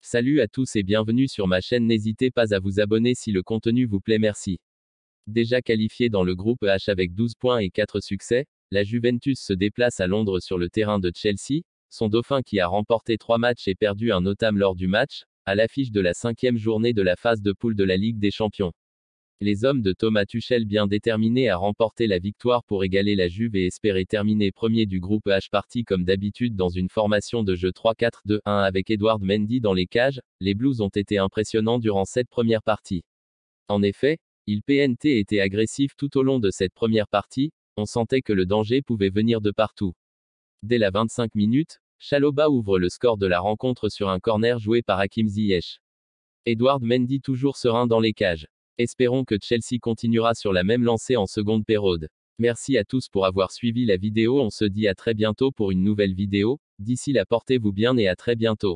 Salut à tous et bienvenue sur ma chaîne, n'hésitez pas à vous abonner si le contenu vous plaît, merci. Déjà qualifié dans le groupe H avec 12 points et 4 succès, la Juventus se déplace à Londres sur le terrain de Chelsea, son dauphin qui a remporté 3 matchs et perdu un Nottingham lors du match, à l'affiche de la 5e journée de la phase de poule de la Ligue des Champions. Les hommes de Thomas Tuchel bien déterminés à remporter la victoire pour égaler la Juve et espérer terminer premier du groupe H, parti comme d'habitude dans une formation de jeu 3-4-2-1 avec Edouard Mendy dans les cages. Les Blues ont été impressionnants durant cette première partie. En effet, ils PNT étaient agressifs tout au long de cette première partie, on sentait que le danger pouvait venir de partout. Dès la 25 minutes, Chalobah ouvre le score de la rencontre sur un corner joué par Hakim Ziyech. Edouard Mendy toujours serein dans les cages. Espérons que Chelsea continuera sur la même lancée en seconde période. Merci à tous pour avoir suivi la vidéo, on se dit à très bientôt pour une nouvelle vidéo, d'ici là portez-vous bien et à très bientôt.